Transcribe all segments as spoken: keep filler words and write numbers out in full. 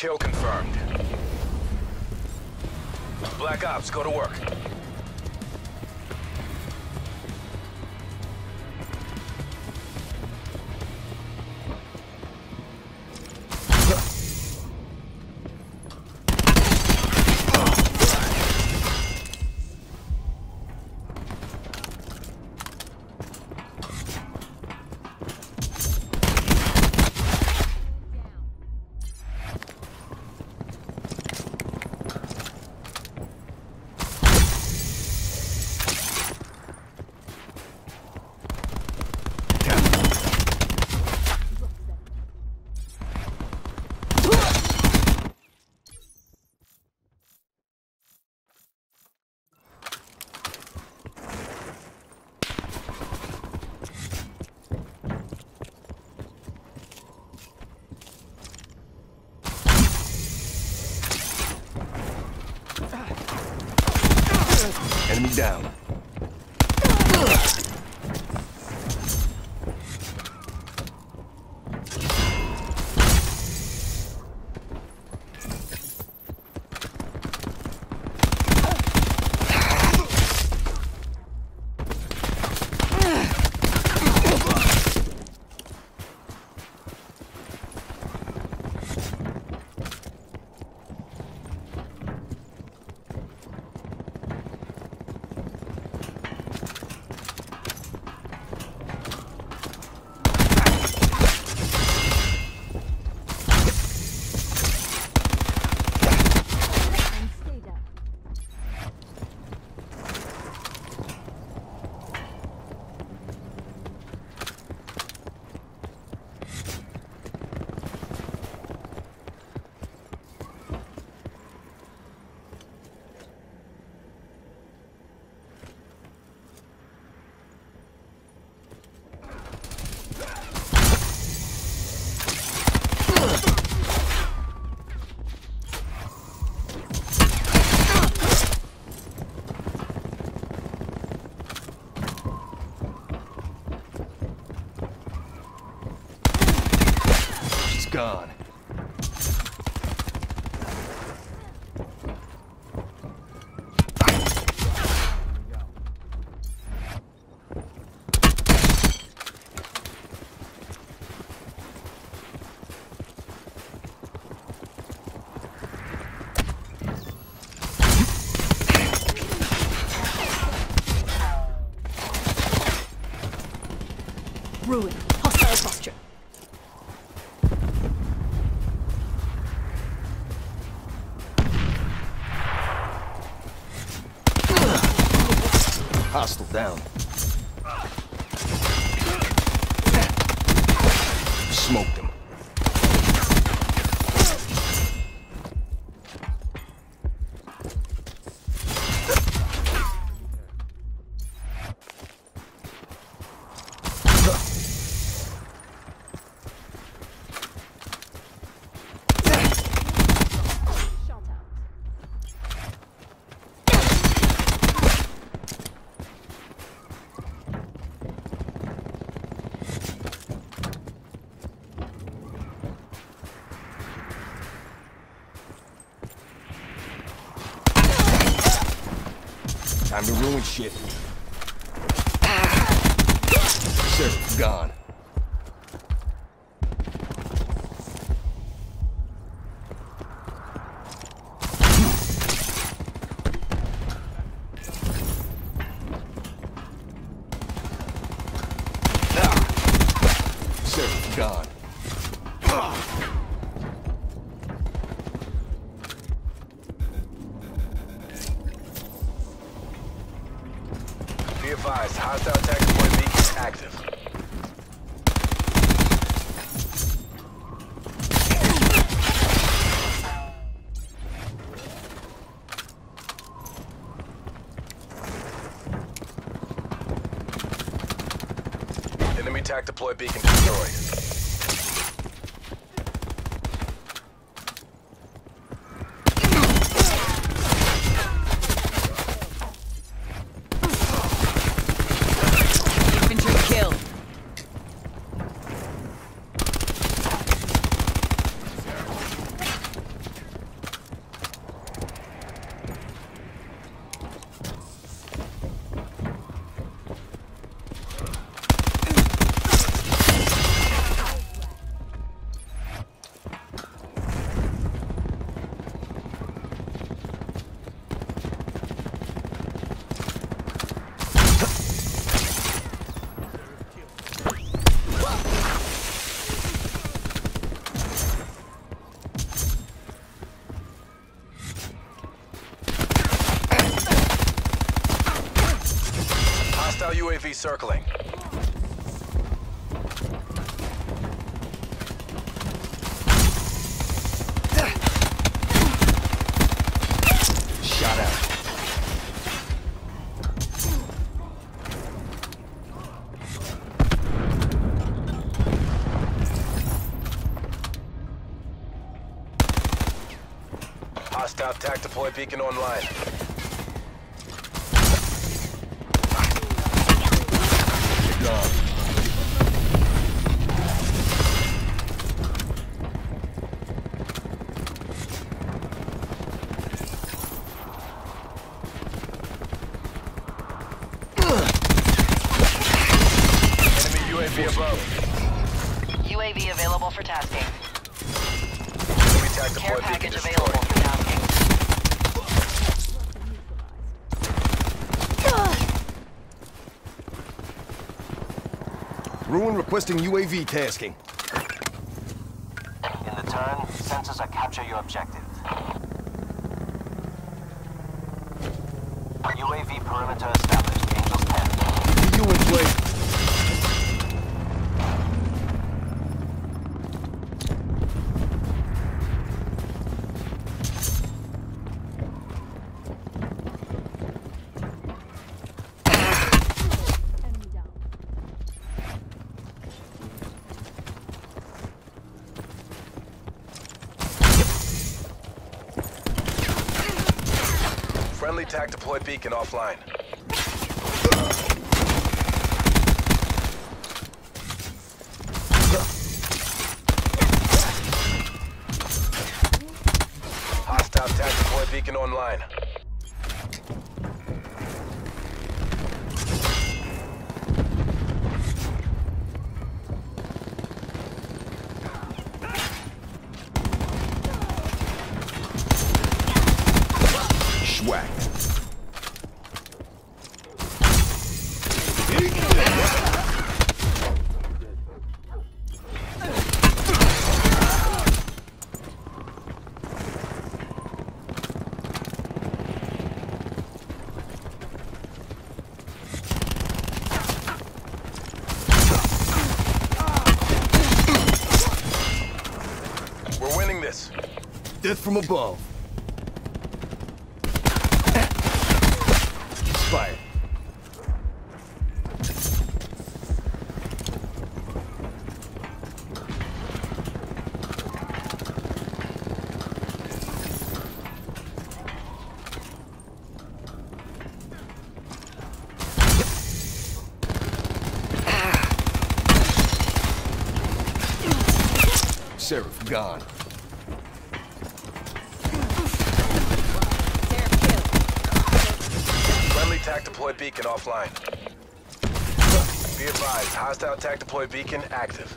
Kill confirmed. Black Ops, go to work. Enemy down. Gone. Ruin. Hostile posture. Hostile down. Smoked him. Time to ruin shit. Sir, gone. Sir, gone. Be advised, hostile attack deploy beacon active. Enemy attack deploy beacon destroyed. V circling. Shot out. Hostile tac deploy beacon online. Gone. Enemy U A V above. U A V available for tasking. Enemy tac Care deploy beacon package destroyed. available for tasking. Ruin requesting U A V tasking. In the turn, sensors are capture your objective. U A V perimeter established. Angels ten. Keep you in play. Enemy down. Friendly tac deploy beacon offline. Hostile tac deploy beacon online. Schwack. We're winning this. Death from above. Expired. Seraph gone. Seraph kill. Friendly tac deploy beacon offline. Be advised, hostile tac deploy beacon active.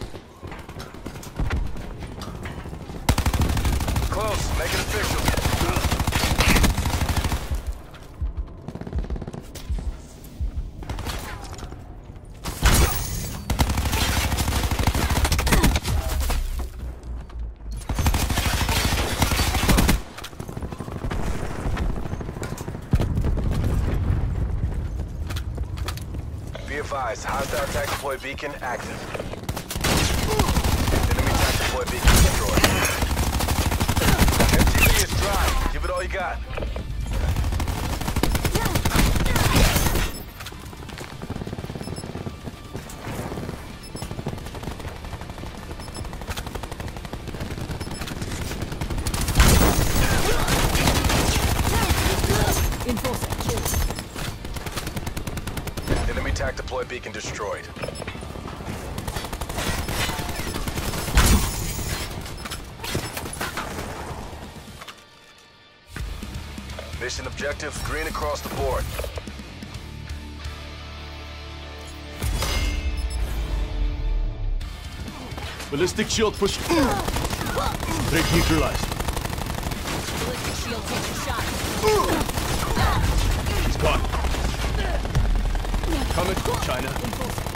Close, make it official. Be advised, hostile tac deploy beacon active. Enemy tac deploy beacon destroyed. M T B is dry. Give it all you got. Enforcer kill. Enemy tac deploy beacon destroyed. Mission objective, green across the board. Ballistic shield push. Break neutralized. Ballistic shield takes a shot. He's gone. Coming, China. Enforcer